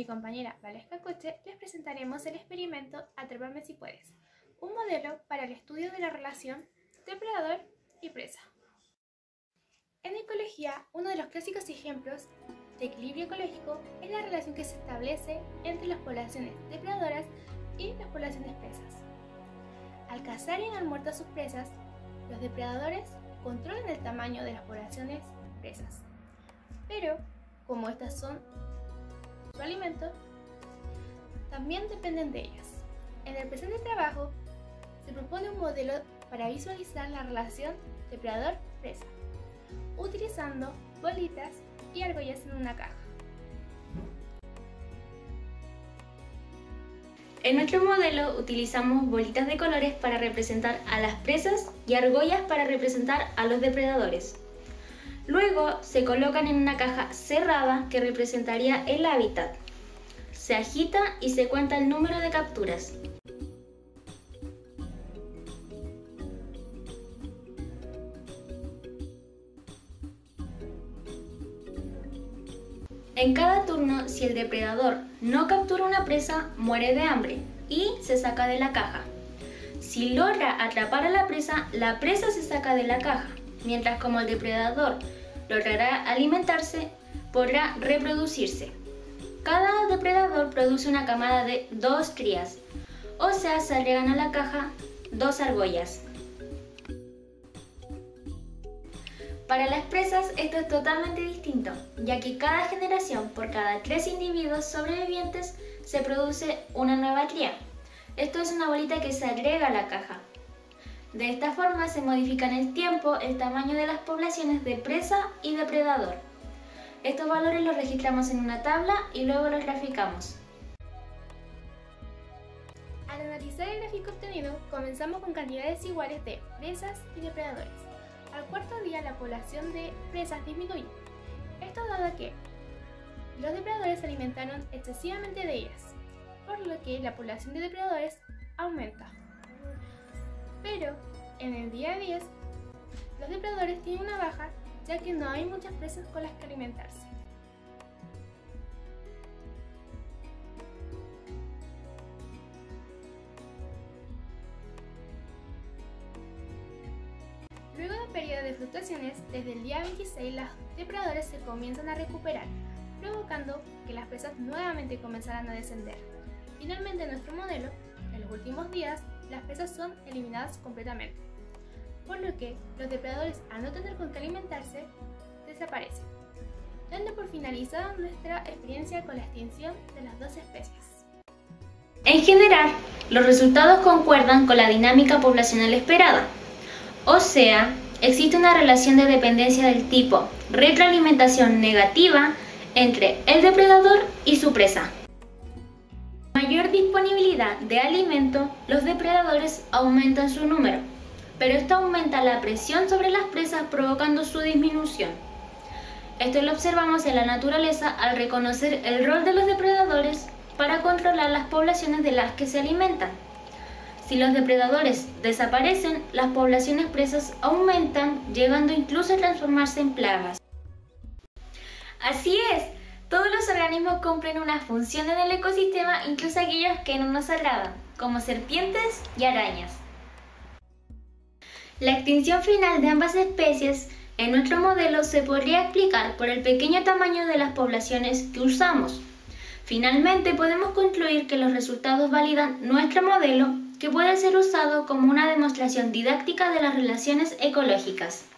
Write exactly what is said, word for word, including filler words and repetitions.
mi compañera Valesca Coche les presentaremos el experimento Atrápame si puedes, un modelo para el estudio de la relación depredador y presa. En ecología, uno de los clásicos ejemplos de equilibrio ecológico es la relación que se establece entre las poblaciones depredadoras y las poblaciones presas. Al cazar y dar muerte a sus presas, los depredadores controlan el tamaño de las poblaciones presas, pero como estas son su alimento, también dependen de ellas. En el presente trabajo se propone un modelo para visualizar la relación depredador-presa, utilizando bolitas y argollas en una caja. En nuestro modelo utilizamos bolitas de colores para representar a las presas y argollas para representar a los depredadores. Luego se colocan en una caja cerrada que representaría el hábitat. Se agita y se cuenta el número de capturas. En cada turno, si el depredador no captura una presa, muere de hambre y se saca de la caja. Si logra atrapar a la presa, la presa se saca de la caja, mientras como el depredador logrará alimentarse, podrá reproducirse. Cada depredador produce una camada de dos crías, o sea, se agregan a la caja dos argollas. Para las presas esto es totalmente distinto, ya que cada generación, por cada tres individuos sobrevivientes, se produce una nueva cría. Esto es una bolita que se agrega a la caja. De esta forma se modifica en el tiempo el tamaño de las poblaciones de presa y depredador. Estos valores los registramos en una tabla y luego los graficamos. Al analizar el gráfico obtenido, comenzamos con cantidades iguales de presas y depredadores. Al cuarto día la población de presas disminuye. Esto dado a que los depredadores se alimentaron excesivamente de ellas, por lo que la población de depredadores aumenta. Pero en el día diez, los depredadores tienen una baja ya que no hay muchas presas con las que alimentarse. Luego de un periodo de fluctuaciones, desde el día veintiséis los depredadores se comienzan a recuperar, provocando que las presas nuevamente comenzaran a descender. Finalmente, en nuestro modelo, en los últimos días, las presas son eliminadas completamente, por lo que los depredadores, al no tener con qué alimentarse, desaparecen, dando por finalizada nuestra experiencia con la extinción de las dos especies. En general, los resultados concuerdan con la dinámica poblacional esperada. O sea, existe una relación de dependencia del tipo retroalimentación negativa entre el depredador y su presa. Con mayor disponibilidad de alimento, los depredadores aumentan su número, pero esto aumenta la presión sobre las presas provocando su disminución. Esto lo observamos en la naturaleza al reconocer el rol de los depredadores para controlar las poblaciones de las que se alimentan. Si los depredadores desaparecen, las poblaciones presas aumentan, llegando incluso a transformarse en plagas. Así es, todos los organismos cumplen una función en el ecosistema, incluso aquellos que no nos agradan, como serpientes y arañas. La extinción final de ambas especies en nuestro modelo se podría explicar por el pequeño tamaño de las poblaciones que usamos. Finalmente, podemos concluir que los resultados validan nuestro modelo, que puede ser usado como una demostración didáctica de las relaciones ecológicas.